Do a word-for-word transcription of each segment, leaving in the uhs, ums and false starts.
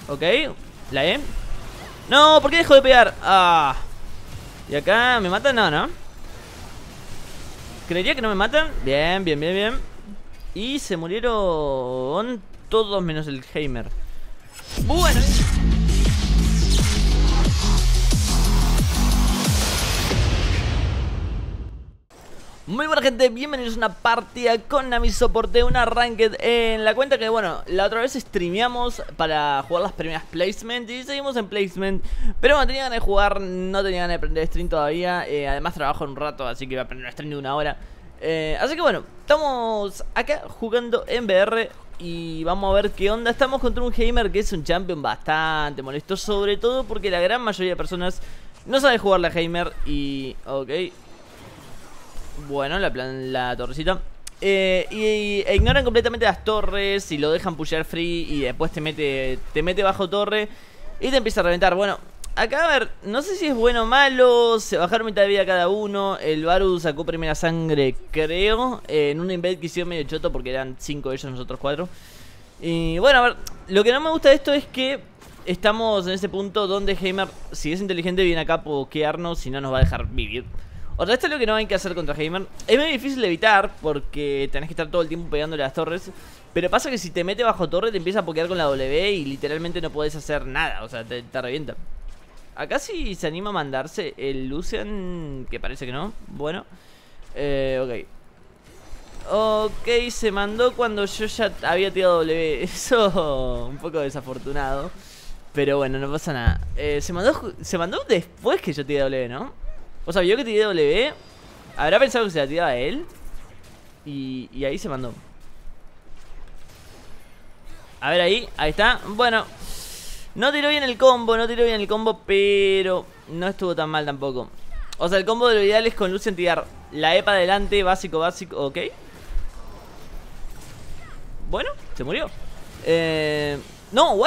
Ok, la E. No, ¿por qué dejó de pegar? Ah. Y acá, ¿me matan? No, ¿no? Creería que no me matan. Bien, bien, bien, bien. Y se murieron todos menos el Heimer. Bueno. Muy buena gente, bienvenidos a una partida con Nami Soporte, una ranked en la cuenta que, bueno, la otra vez streameamos para jugar las primeras placement y seguimos en placement. Pero bueno, tenía ganas de jugar, no tenía ganas de aprender stream todavía, eh, además trabajo en un rato, así que voy a aprender stream de una hora. eh, Así que bueno, estamos acá jugando en V R y vamos a ver qué onda. Estamos contra un Heimer que es un champion bastante molesto, sobre todo porque la gran mayoría de personas no sabe jugar la Heimer y... ok. Bueno, la, plan, la torrecita eh, y, y e ignoran completamente las torres y lo dejan pushear free y después te mete te mete bajo torre y te empieza a reventar. Bueno, acá a ver, no sé si es bueno o malo. Se bajaron mitad de vida cada uno. El Varus sacó primera sangre, creo, eh, en un invade que hicieron medio choto porque eran cinco ellos, nosotros cuatro. Y bueno, a ver, lo que no me gusta de esto es que estamos en ese punto donde Heimer, si es inteligente, viene acá a pokearnos y no nos va a dejar vivir. O sea, esto es lo que no hay que hacer contra Heimer. Es muy difícil de evitar porque tenés que estar todo el tiempo pegándole a las torres. Pero pasa que si te mete bajo torre te empieza a pokear con la W y literalmente no podés hacer nada. O sea, te, te revienta. Acá sí se anima a mandarse el Lucian, que parece que no. Bueno, eh, ok. Ok, se mandó cuando yo ya había tirado W. Eso un poco desafortunado. Pero bueno, no pasa nada. eh, se, mandó, se mandó después que yo tiré W, ¿no? O sea, vio que tiré W. Habrá pensado que se la tiraba a él. Y, y ahí se mandó. A ver ahí, ahí está. Bueno, no tiró bien el combo, no tiró bien el combo, pero no estuvo tan mal tampoco. O sea, el combo de lo ideal es con Lucian tirar la E para adelante, básico, básico, ok. Bueno, se murió. eh, No, what?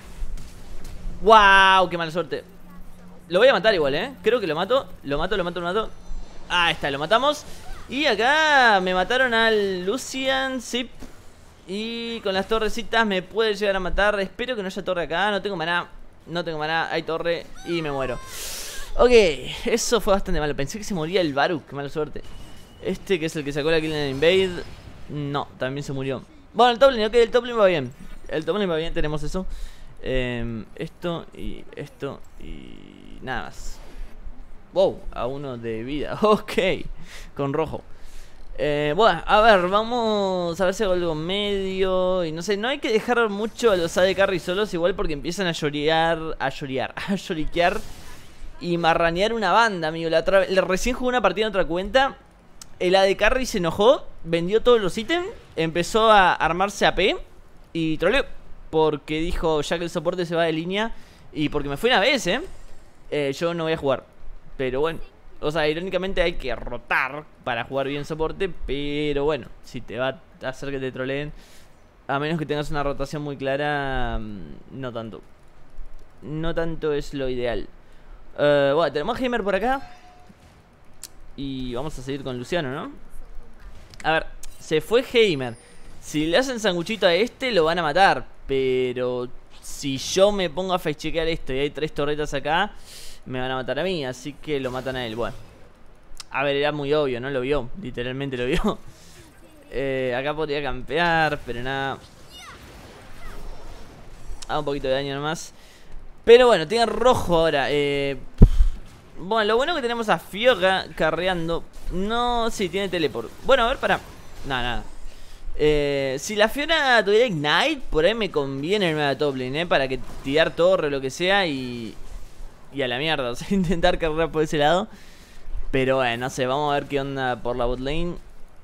Wow, qué mala suerte. Lo voy a matar igual, eh. Creo que lo mato. Lo mato, lo mato, lo mato. Ahí está, lo matamos. Y acá me mataron al Lucian, zip. Y con las torrecitas me puede llegar a matar. Espero que no haya torre acá. No tengo maná. No tengo maná, hay torre y me muero. Ok, eso fue bastante malo. Pensé que se moría el Varus, qué mala suerte. Este que es el que sacó la kill en el invade, no, también se murió. Bueno, el top lane, ok, el top lane va bien. El top lane va bien, tenemos eso. eh, Esto y esto y... nada más. Wow, a uno de vida. Ok, con rojo. eh, Bueno, a ver, vamos a ver si hago algo medio. Y no sé, no hay que dejar mucho a los A D Carry solos. Igual porque empiezan a llorear. A llorear, a lloriquear y marranear una banda, amigo. La otra, le recién jugué una partida en otra cuenta. El A D Carry se enojó, vendió todos los ítems, empezó a armarse A P y troleó. Porque dijo, ya que el soporte se va de línea. Y porque me fue una vez, eh Eh, yo no voy a jugar. Pero bueno, o sea, irónicamente hay que rotar para jugar bien soporte. Pero bueno, si te va a hacer que te troleen, a menos que tengas una rotación muy clara, no tanto. No tanto es lo ideal. uh, Bueno, tenemos a Heimer por acá. Y vamos a seguir con Luciano, ¿no? A ver, se fue Heimer. Si le hacen sanguchito a este, lo van a matar. Pero... si yo me pongo a facechequear esto y hay tres torretas acá, me van a matar a mí, así que lo matan a él. Bueno, a ver, era muy obvio, ¿no? Lo vio, literalmente lo vio. eh, Acá podría campear, pero nada. Hago un poquito de daño nomás. Pero bueno, tiene rojo ahora. eh, Bueno, lo bueno que tenemos a Fioga carreando. No, sí, tiene teleport. Bueno, a ver, para. Nada, nada. Eh, si la Fiora tuviera Ignite, por ahí me conviene irme a la top lane, eh, para que tirar torre o lo que sea y... y a la mierda, o sea, intentar cargar por ese lado. Pero bueno, no sé, vamos a ver qué onda por la bot lane.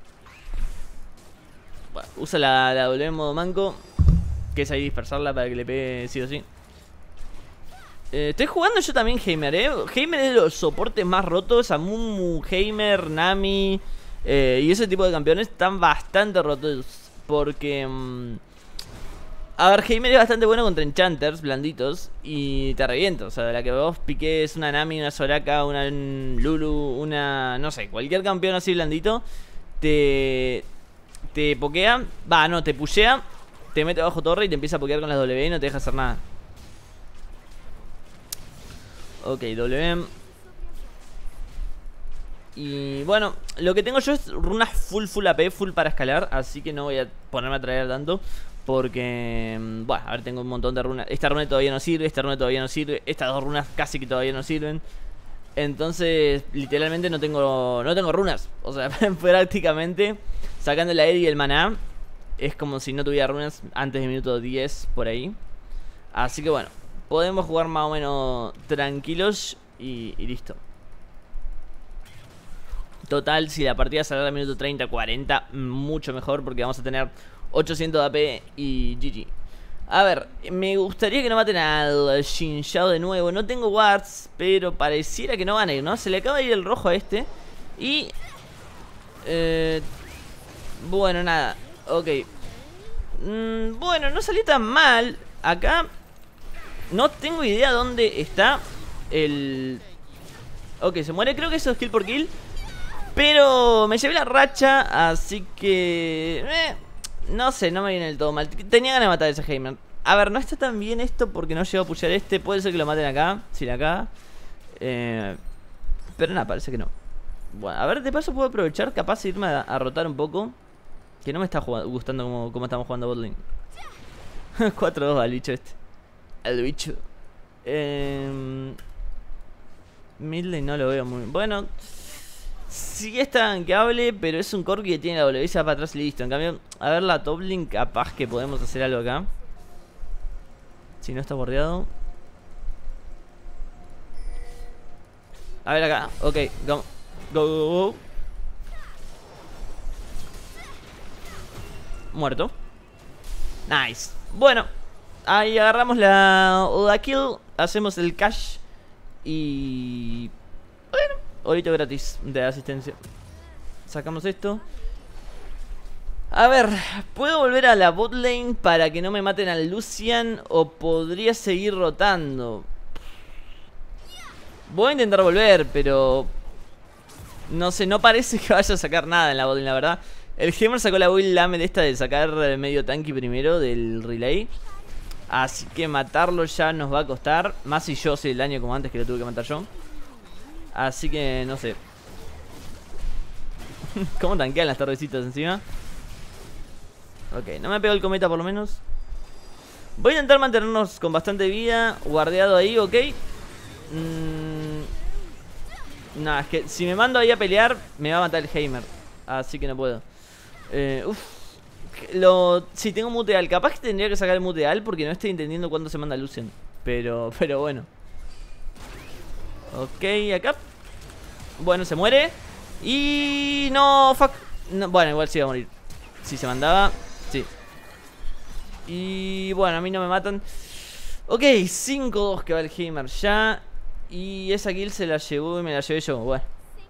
Bueno, usa la, la W en modo manco, que es ahí dispersarla para que le pegue sí o sí. eh, Estoy jugando yo también Heimer, eh Heimer es de los soportes más rotos. Amumu, Heimer, Nami... Eh, y ese tipo de campeones están bastante rotos. Porque mmm, a ver, Heimer es bastante bueno contra enchanters blanditos y te revienta. O sea, de la que vos piques una Nami, una Soraka, una Lulu, una... no sé, cualquier campeón así blandito Te... te pokea. Va, no, te pushea, te mete bajo torre y te empieza a pokear con las W y no te deja hacer nada. Ok, W. Y bueno, lo que tengo yo es runas full full A P, full para escalar. Así que no voy a ponerme a traer tanto. Porque, bueno, a ver, tengo un montón de runas. Esta runa todavía no sirve, esta runa todavía no sirve. Estas dos runas casi que todavía no sirven. Entonces, literalmente no tengo no tengo runas. O sea, prácticamente, sacando el aire y el maná, es como si no tuviera runas antes del minuto diez, por ahí. Así que bueno, podemos jugar más o menos tranquilos y, y listo. Total, si la partida sale al minuto treinta, cuarenta, mucho mejor, porque vamos a tener ochocientos de A P y G G. A ver, me gustaría que no maten al Xin Zhao de nuevo. No tengo wards, pero pareciera que no van a ir, ¿no? Se le acaba de ir el rojo a este. Y... Eh, bueno, nada. Ok. Mm, bueno, no salió tan mal. Acá no tengo idea dónde está el... Ok, se muere. Creo que eso es kill por kill. Pero me llevé la racha, así que... Eh, no sé, no me viene del todo mal. Tenía ganas de matar a ese Heimer. A ver, no está tan bien esto porque no llego a pushear este. Puede ser que lo maten acá, sin acá. eh, Pero nada, parece que no. Bueno, a ver, de paso puedo aprovechar, capaz de irme a, a rotar un poco. Que no me está jugando, gustando como, como estamos jugando botlane. cuatro dos al bicho este. Al bicho. eh, Midlane no lo veo muy... Bueno... Sí es tanqueable, pero es un Corki que tiene la W, se va para atrás y listo. En cambio, a ver la top lane, capaz que podemos hacer algo acá. Si no está bordeado. A ver acá, ok, go, go, go, go. Muerto. Nice. Bueno, ahí agarramos la, la kill, hacemos el cash. Y... bueno, ahorita gratis de asistencia. Sacamos esto. A ver, ¿puedo volver a la bot lane para que no me maten al Lucian? ¿O podría seguir rotando? Voy a intentar volver, pero... no sé, no parece que vaya a sacar nada en la bot lane, la verdad. El Heimer sacó la build lame de esta de sacar medio tanque primero del relay. Así que matarlo ya nos va a costar. Más si yo sé el daño como antes, que lo tuve que matar yo. Así que no sé. ¿Cómo tanquean las torrecitas encima? Ok, no me pegó el cometa por lo menos. Voy a intentar mantenernos con bastante vida. Guardeado ahí, ok. mm, Nada, es que si me mando ahí a pelear me va a matar el Heimer. Así que no puedo. eh, Uff. Lo, si tengo muteal, capaz que tendría que sacar el muteal porque no estoy entendiendo cuándo se manda Lucian. Pero, pero bueno. Ok, acá. Bueno, se muere. Y... no, fuck no, bueno, igual sí va a morir. Si se mandaba, sí. Y bueno, a mí no me matan. Ok, cinco dos que va el Heimer ya. Y esa kill se la llevó y me la llevé yo. Bueno,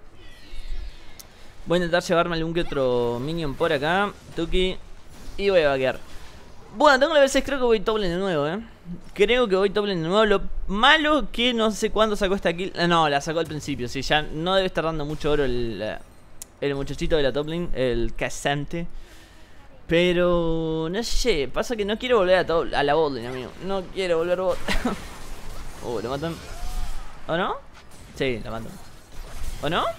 voy a intentar llevarme algún que otro minion por acá. Tuki. Y voy a vaquear. Bueno, tengo la level seis, creo que voy top lane de nuevo, eh. Creo que voy top lane de nuevo. Lo malo que no sé cuándo sacó esta kill. No, la sacó al principio, sí, ya no debe estar dando mucho oro el, el muchachito de la top lane, el casante. Pero no sé, pasa que no quiero volver a, top, a la bot lane, amigo. No quiero volver a bot. Oh, lo matan. ¿O no? Sí, lo matan. ¿O no?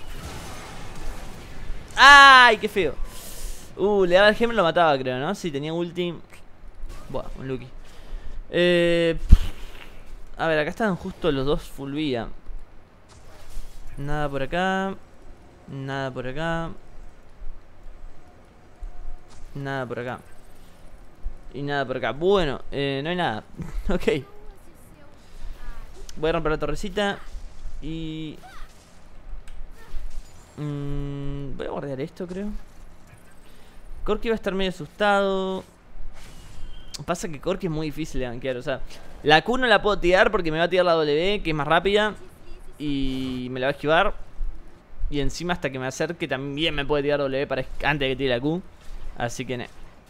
¡Ay, qué feo! Uh, le daba el Heimer, lo mataba, creo, ¿no? Sí, tenía ulti. Buah, un Lucky. Eh, a ver, acá están justo los dos full vida. Nada por acá. Nada por acá. Nada por acá. Y nada por acá. Bueno, eh, no hay nada. Ok. Voy a romper la torrecita. Y... mmm, voy a guardar esto, creo. Corki va a estar medio asustado. Pasa que Corki es muy difícil de gankear. O sea, la Q no la puedo tirar porque me va a tirar la W, que es más rápida. Y me la va a esquivar. Y encima hasta que me acerque también me puede tirar W para antes de que tire la Q. Así que ne.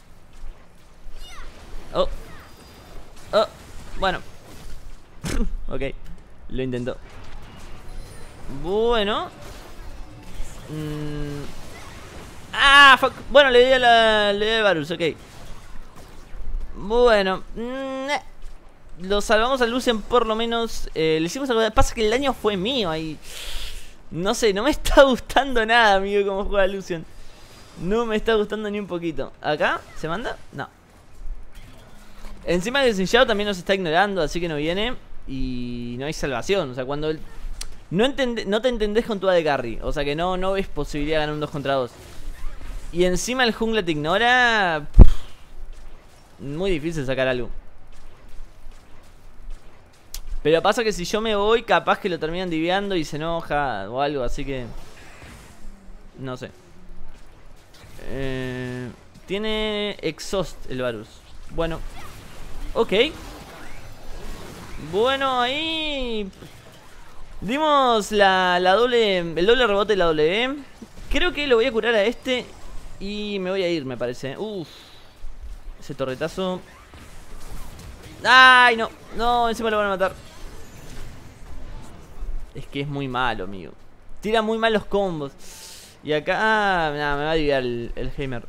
Oh. Oh. Bueno. Ok. Lo intentó. Bueno. Mmm. Ah, fuck. Bueno, le di a la. Le di a Varus, ok. Bueno. lo salvamos a Lucian por lo menos. eh, Le hicimos algo. Pasa que el daño fue mío ahí. No sé, no me está gustando nada, amigo, cómo juega Lucian. No me está gustando ni un poquito. ¿Acá? ¿Se manda? No. Encima que Xin Zhao también nos está ignorando, así que no viene. Y no hay salvación. O sea, cuando el... no, entende... no te entendés con tu A D Carry. O sea que no, no ves posibilidad de ganar un dos contra dos. Y encima el jungla te ignora. Muy difícil sacar algo. Pero pasa que si yo me voy, capaz que lo terminan diviando y se enoja o algo, así que... no sé. Eh, tiene exhaust el Varus. Bueno. Ok. Bueno, ahí... dimos la, la doble... el doble rebote de la W. Creo que lo voy a curar a este y me voy a ir, me parece. Uff. Ese torretazo. ¡Ay, no! No, encima lo van a matar. Es que es muy malo, amigo. Tira muy mal los combos. Y acá... nada, me va a dividir el, el Heimer.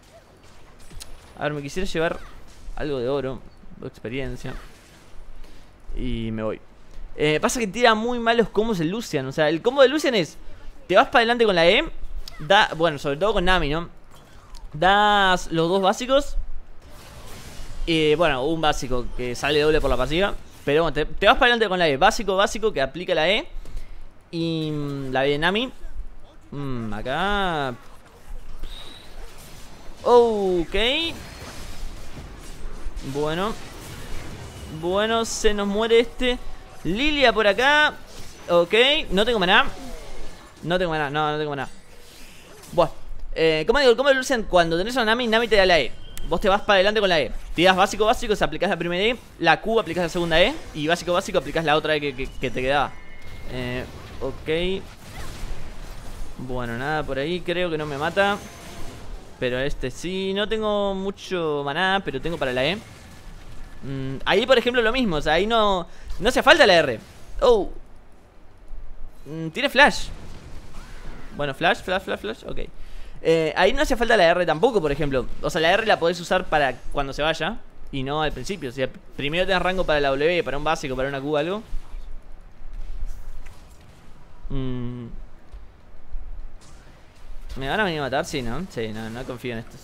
A ver, me quisiera llevar algo de oro o experiencia. Y me voy. eh, Pasa que tira muy mal los combos el Lucian. O sea, el combo de Lucian es... te vas para adelante con la E. Da, bueno, sobre todo con Nami, ¿no? Das los dos básicos. Y bueno, un básico que sale doble por la pasiva. Pero bueno, te, te vas para adelante con la E. Básico, básico, que aplica la E. Y mmm, la B de Nami. Mmm, acá. Ok. Bueno. Bueno, se nos muere este. Lilia por acá. Ok, no tengo maná. No tengo maná, no, no tengo maná. Bueno, eh, como digo, el combo de Lucian, cuando tenés a Nami, Nami te da la E. Vos te vas para adelante con la E. Tiras básico, básico, se aplicás la primera E. La Q aplicás la segunda E. Y básico, básico, aplicás la otra E que, que, que te quedaba. Eh, ok. Bueno, nada por ahí. Creo que no me mata. Pero este sí. No tengo mucho maná, pero tengo para la E. mm, Ahí, por ejemplo, lo mismo. O sea, ahí no, no hace falta la R. Oh. mm, Tiene flash. Bueno, flash, flash, flash, flash. Ok. Eh, ahí no hace falta la R tampoco, por ejemplo. O sea, la R la podés usar para cuando se vaya y no al principio. O sea, primero tenés rango para la W, para un básico, para una Q, algo. mm. ¿Me van a venir a matar? Sí, ¿no? Sí, no, no confío en estos.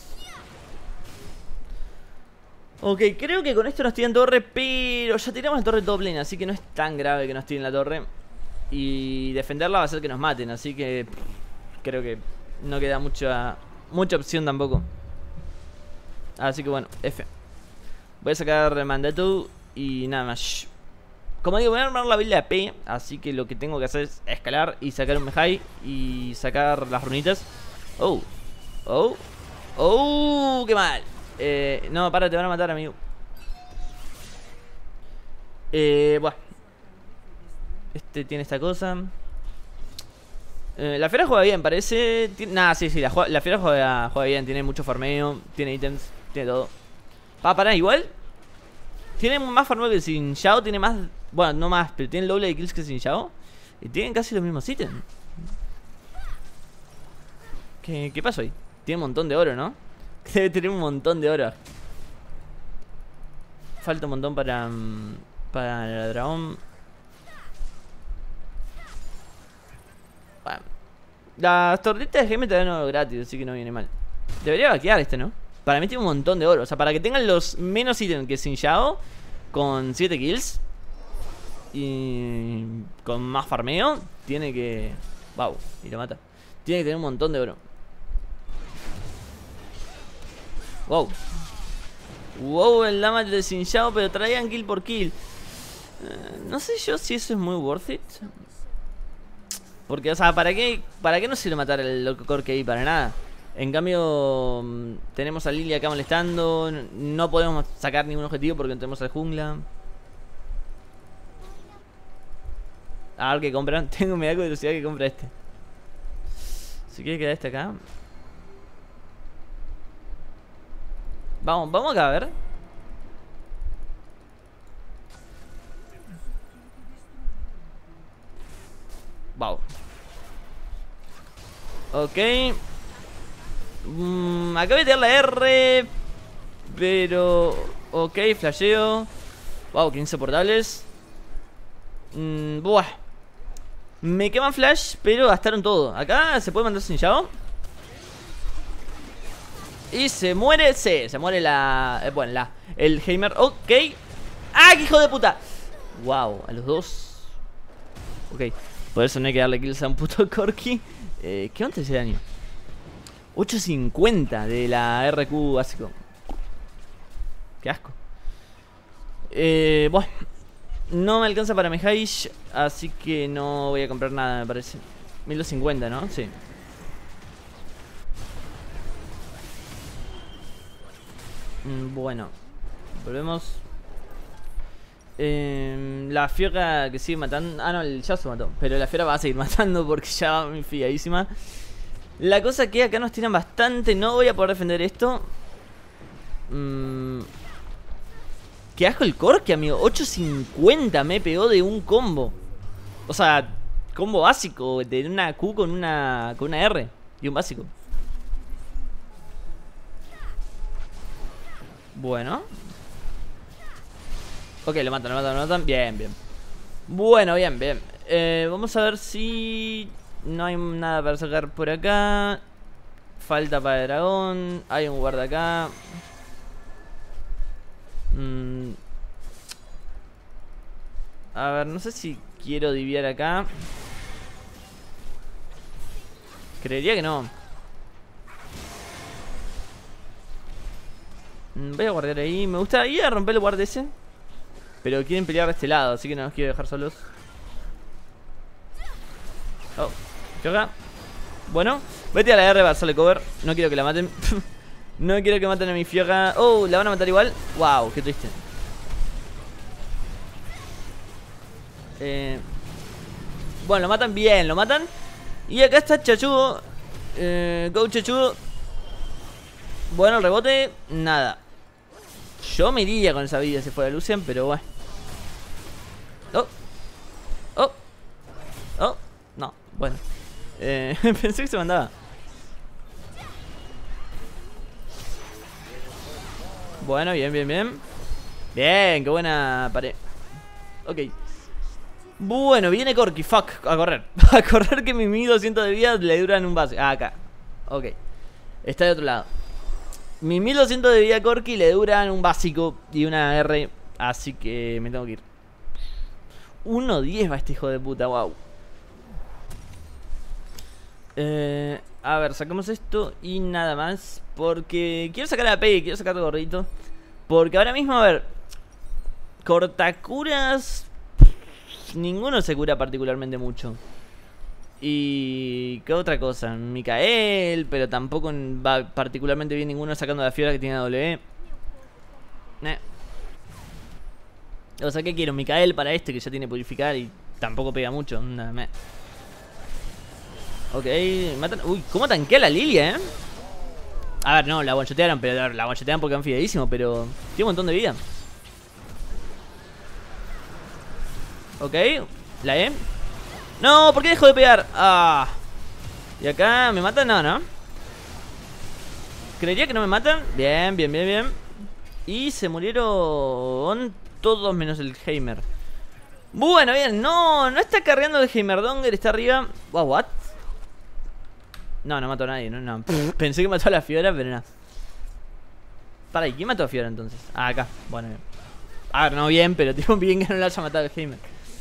Ok, creo que con esto nos tiran torre, pero ya tiramos la torre top lane, así que no es tan grave que nos tiren la torre. Y defenderla va a ser que nos maten, así que pff, creo que no queda mucha mucha opción tampoco. Así que bueno, F. Voy a sacar mandato y nada más. Como digo, voy a armar la build de A P, así que lo que tengo que hacer es escalar y sacar un Mejai y sacar las runitas. Oh, oh, oh, qué mal. eh, No, para, te van a matar, amigo. Eh, bueno. Este tiene esta cosa. Eh, la Fiera juega bien, parece. Nada, sí, sí, la, la Fiera juega, juega bien. Tiene mucho farmeo, tiene ítems, tiene todo. Va a parar igual. Tiene más farmeo que Xin Zhao. Tiene más, bueno, no más, pero tiene el doble de kills que Xin Zhao. Y tienen casi los mismos ítems. ¿Qué, qué pasó ahí? Tiene un montón de oro, ¿no? Debe tener un montón de oro. Falta un montón para Para el dragón. Bueno, las torretas de gemme te dan oro gratis, así que no viene mal. Debería vaquear este, ¿no? Para mí tiene un montón de oro. O sea, para que tengan los menos ítems que Xin Zhao, con siete kills y con más farmeo, tiene que... wow, y lo mata. Tiene que tener un montón de oro. Wow. Wow, el damage de Xin Zhao, pero traían kill por kill. eh, No sé yo si eso es muy worth it. Porque, o sea, ¿para qué, para qué no sirve matar el loco core que hay? Para nada. En cambio, tenemos a Lilia acá molestando. No podemos sacar ningún objetivo porque no tenemos al jungla. A ver qué compran. Tengo media curiosidad que compra este. Si quiere quedar este acá. Vamos, vamos acá a ver. Wow. Ok. Mm, acá voy a tirar la R. Pero... ok, flasheo. Wow, que insoportables. mm, Buah. Me queman flash, pero gastaron todo. Acá se puede mandar sin Yao. Y se muere, sí, se muere la... Eh, bueno, la... El Heimer, ok. ¡Ah, qué hijo de puta! Wow, a los dos. Ok, por eso no hay que darle kills a un puto Corki. eh, ¿Qué onda ese daño? ocho cincuenta de la R Q básico. Qué asco. Eh, bueno, no me alcanza para mi Heish, así que no voy a comprar nada, me parece. mil doscientos cincuenta, ¿no? Sí. mm, Bueno, volvemos. eh, La fiera que sigue matando. Ah, no, el Yasuo mató. Pero la fiera va a seguir matando porque ya va muy fiadísima. La cosa que acá nos tiran bastante. No voy a poder defender esto. mm, Qué asco el Corki, amigo. ocho cincuenta me pegó de un combo. O sea, combo básico. De una Q con una, con una R. Y un básico. Bueno. Ok, lo matan, lo matan, lo matan. Bien, bien. Bueno, bien, bien. eh, Vamos a ver si... No hay nada para sacar por acá. Falta para el dragón. Hay un guarda acá. Mm. A ver, no sé si quiero diviar acá. Creería que no. mm, Voy a guardar ahí. Me gusta ir a romper el guard ese. Pero quieren pelear de este lado, así que no los quiero dejar solos. Oh, ¿qué acá? Bueno, vete a la R para hacerle cover. No quiero que la maten. No quiero que maten a mi Fiora. Oh, ¿la van a matar igual? Wow, qué triste. eh, Bueno, lo matan bien, lo matan. Y acá está Chachugo. eh, Go Chachugo. Bueno, el rebote, nada. Yo me iría con esa vida si fuera Lucian, pero bueno. Oh. Oh. Oh. No, bueno. eh, Pensé que se mandaba. Bueno, bien, bien, bien. Bien, qué buena pared. Ok. Bueno, viene Corki, fuck, a correr. A correr que mis mil doscientos de vida le duran un base. Ah, acá. Ok. Está de otro lado. Mis mil doscientos de vida a Corki le duran un básico y una R. Así que me tengo que ir. uno diez va este hijo de puta, wow. Eh, a ver, sacamos esto y nada más. Porque quiero sacar a P, quiero sacar el gordito. Porque ahora mismo, a ver, cortacuras, ninguno se cura particularmente mucho. Y... ¿qué otra cosa? Mikael, pero tampoco va particularmente bien ninguno sacando la Fiora que tiene W. Eh. O sea, ¿qué quiero? Mikael para este que ya tiene purificar y tampoco pega mucho. Nada, me... Ok, matan... Uy, ¿cómo tanquea la Lilia, eh? A ver, no, la one-shotearon, pero la one-shotearon porque han fiadísimo, pero tiene un montón de vida. Ok, la E. No, ¿por qué dejó de pegar? Ah. Y acá me matan, no, ¿no? Creería que no me matan. Bien, bien, bien, bien. Y se murieron todos menos el Heimer. Bueno, bien, no, no está cargando el Heimerdonger, está arriba. Wow, what? No, no mató a nadie, no, no. Pensé que mató a la Fiora, pero no. Para, ¿y quién mató a Fiora entonces? Ah, acá, bueno, bien. A ver, no bien, pero tipo bien que no le haya matado el Heimer.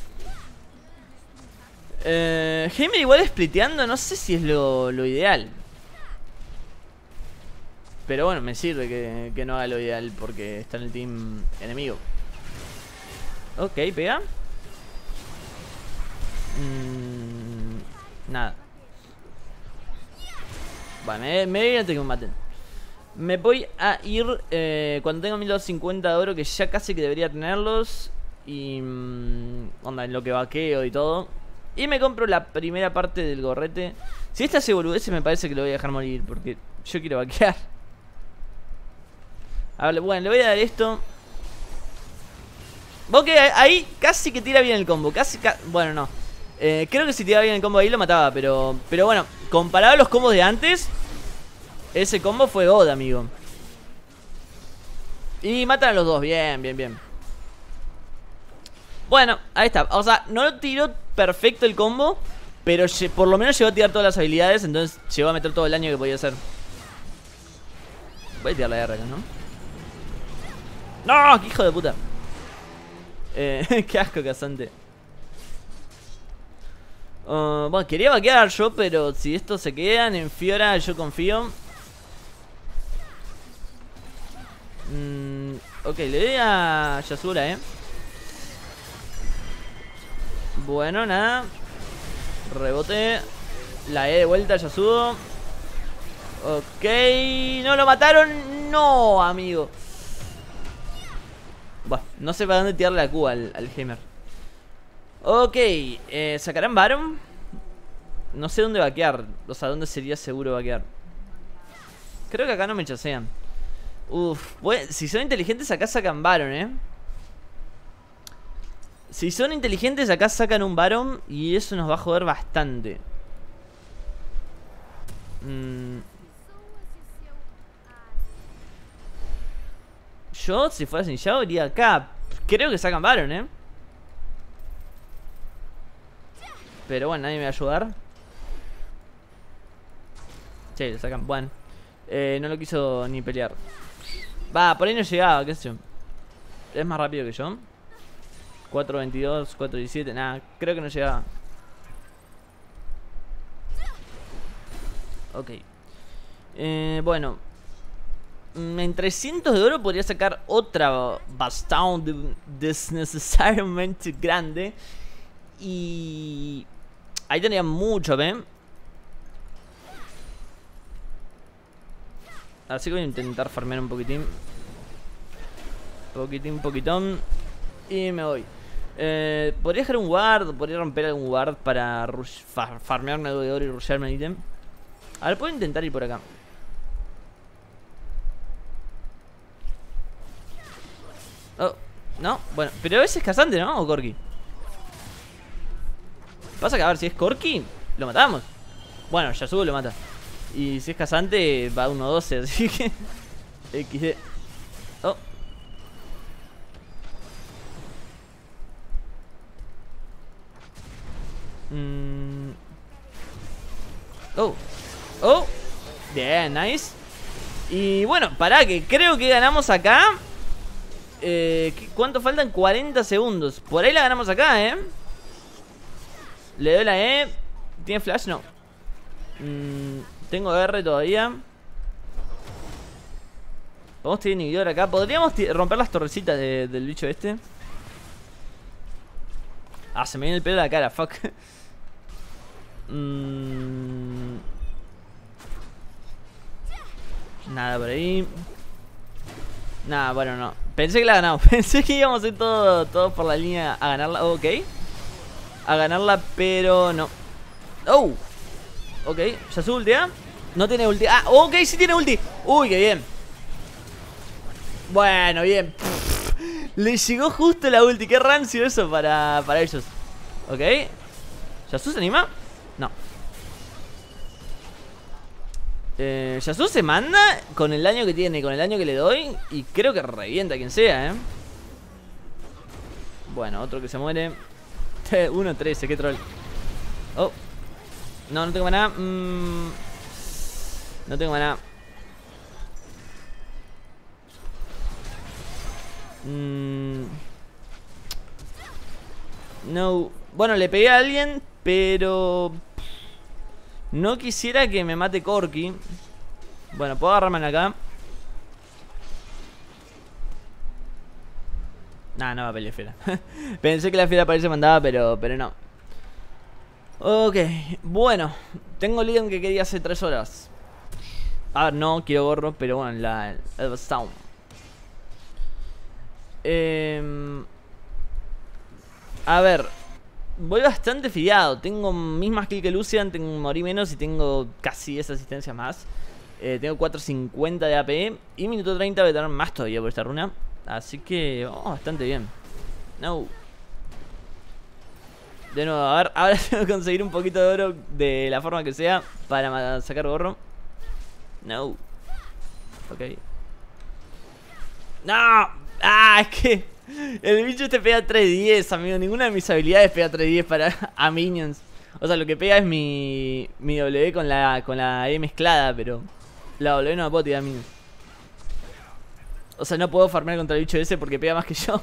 Eh, Heimer igual spliteando, no sé si es lo, lo ideal. Pero bueno, me sirve que, que no haga lo ideal porque está en el team enemigo. Ok, pega. Mm, nada. Bueno, me, me voy antes que me maten. Me voy a ir eh, cuando tenga mil doscientos cincuenta de oro, que ya casi que debería tenerlos. Y... Mmm, onda, en lo que vaqueo y todo. Y me compro la primera parte del gorrete. Si esta hace boludeces me parece que lo voy a dejar morir, porque yo quiero vaquear. A ver, bueno, le voy a dar esto. Ok, ahí casi que tira bien el combo. Casi, ca bueno, no. Eh, creo que si tiraba bien el combo ahí lo mataba, pero... Pero bueno, comparado a los combos de antes, ese combo fue God, amigo. Y matan a los dos, bien, bien, bien. Bueno, ahí está. O sea, no lo tiró perfecto el combo, pero por lo menos llegó a tirar todas las habilidades. Entonces llegó a meter todo el daño que podía hacer. Voy a tirar la R acá, ¿no? ¡No! ¡Qué hijo de puta! Eh, qué asco, Casante. Uh, bueno, quería vaquear yo, pero si estos se quedan en Fiora, yo confío. Mm, ok, le doy a Yasura, eh. Bueno, nada. Rebote. La E de vuelta a Yasuo. Ok. ¿No lo mataron? No, amigo. Bueno, no sé para dónde tirarle la Q al, al Heimer. Ok, eh, ¿sacarán Baron? No sé dónde vaquear. O sea, dónde sería seguro vaquear. Creo que acá no me chasean. Uf, bueno, si son inteligentes acá sacan Baron, eh. Si son inteligentes acá sacan un Baron. Y eso nos va a joder bastante. mm. Yo, si fuera sin Yao, iría acá. Creo que sacan Baron, eh. Pero bueno, nadie me va a ayudar. Sí, lo sacan, bueno. eh, No lo quiso ni pelear. Va, por ahí no llegaba, qué sé yo. Es más rápido que yo. cuatro veintidós, cuatro diecisiete, nada, creo que no llegaba. Ok. eh, Bueno, en trescientos de oro podría sacar otra bastante desnecesariamente grande. Y ahí tendría mucho, ¿ven? Así que voy a intentar farmear un poquitín. Poquitín, poquitón. Y me voy. eh, Podría dejar un ward. Podría romper algún ward para rush, far, farmearme algo de oro y rushearme el ítem. A ver, puedo intentar ir por acá. Oh, no, bueno, pero ese es Casante, ¿no? ¿O Corki? Pasa que a ver, si es Corki, lo matamos. Bueno, Yasuo lo mata. Y si es Casante, va a uno doce, así que equis de. Oh. Mm. Oh. Oh. Bien, nice. Y bueno, pará, que creo que ganamos acá. eh, ¿Cuánto faltan? cuarenta segundos. Por ahí la ganamos acá, eh. Le doy la E. ¿Tiene flash? No. mm, Tengo R todavía. Vamos a tener inhibidor acá. Podríamos romper las torrecitas de, del bicho este. Ah, se me viene el pelo de la cara, fuck. mm. Nada por ahí. Nada, bueno, no. Pensé que la ganamos. Pensé que íbamos a ir todos todo por la línea a ganarla. Oh, ok. A ganarla, pero no. Oh. Ok, Yasuo ultia. No tiene ulti. Ah, ok, sí tiene ulti. Uy, qué bien. Bueno, bien. Pff, le llegó justo la ulti. Qué rancio eso para, para ellos. Ok. ¿Yasuo se anima? No. eh, Yasuo se manda con el daño que tiene, con el daño que le doy. Y creo que revienta a quien sea, eh. Bueno, otro que se muere. uno trece, qué troll. Oh. No, no tengo maná. mm, No tengo maná. mm, No. Bueno, le pegué a alguien, pero no quisiera que me mate Corki. Bueno, puedo agarrarme acá. Nah, no va a pelear fiera. Pensé que la fiera para él se mandaba, pero, pero no. Ok, bueno. Tengo el ítem que quería hace tres horas. A ver, no quiero gorro, pero bueno, la el Sound. Eh, a ver, voy bastante fideado. Tengo mismas kills que Lucian, tengo morí menos y tengo casi esa asistencia más. eh, Tengo cuatrocientos cincuenta de A P y minuto treinta voy a tener más todavía por esta runa. Así que vamos bastante bien. No. De nuevo, a ver, ahora tengo que conseguir un poquito de oro de la forma que sea para sacar gorro. No. Ok. No. Ah, es que El bicho este pega tres diez, amigo. Ninguna de mis habilidades pega tres diez para a minions. O sea, lo que pega es mi, mi W con la, con la E mezclada, pero la W no la puedo tirar a minions. O sea, no puedo farmear contra el bicho ese porque pega más que yo.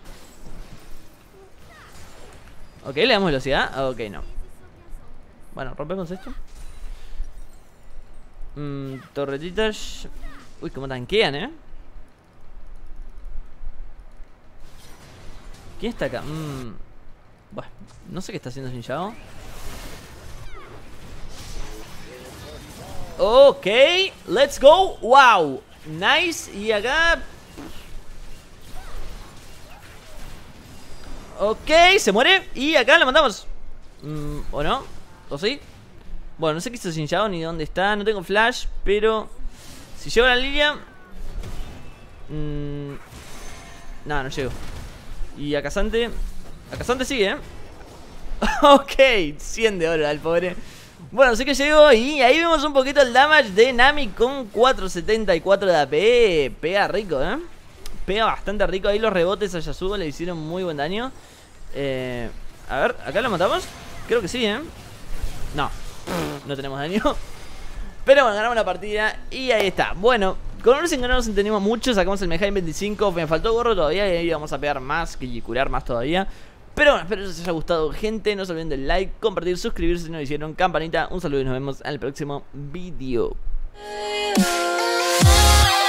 Ok, le damos velocidad. Ok, no. Bueno, rompemos esto. Mm, torretitas. Uy, cómo tanquean, eh. ¿Quién está acá? Mm, bueno, no sé qué está haciendo Xin-Yao. Ok, let's go. Wow, nice. Y acá... Ok, se muere. Y acá lo mandamos. mm, ¿O no? ¿O sí? Bueno, no sé qué hizo Xin-Yao ni dónde está. No tengo flash, pero si llego a la línea... mmm, No, no llego. Y a K'Sante... A K'Sante sigue, ¿eh? Ok, cien de oro al pobre. Bueno, sí que llegó y ahí vemos un poquito el damage de Nami con cuatrocientos setenta y cuatro de A P. Pega rico, ¿eh? Pega bastante rico. Ahí los rebotes a Yasuo le hicieron muy buen daño. eh, A ver, ¿acá lo matamos? Creo que sí, ¿eh? No, no tenemos daño. Pero bueno, ganamos la partida y ahí está. Bueno, con Ursin no nos entendimos mucho. Sacamos el Meja en veinticinco. Me faltó gorro todavía y ahí vamos a pegar más y curar más todavía. Pero bueno, espero que les haya gustado, gente. No se olviden del like, compartir, suscribirse si no lo hicieron, campanita. Un saludo y nos vemos en el próximo video.